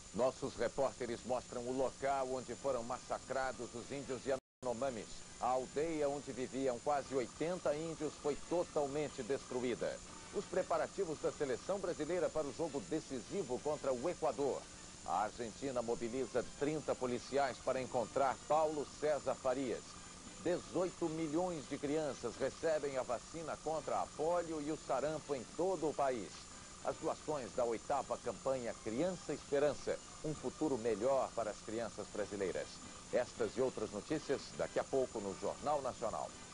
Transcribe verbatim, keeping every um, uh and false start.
Nossos repórteres mostram o local onde foram massacrados os índios Yanomamis. A aldeia onde viviam quase oitenta índios foi totalmente destruída. Os preparativos da seleção brasileira para o jogo decisivo contra o Equador. A Argentina mobiliza trinta policiais para encontrar Paulo César Farias. dezoito milhões de crianças recebem a vacina contra a polio e o sarampo em todo o país. As doações da oitava campanha Criança Esperança, um futuro melhor para as crianças brasileiras. Estas e outras notícias daqui a pouco no Jornal Nacional.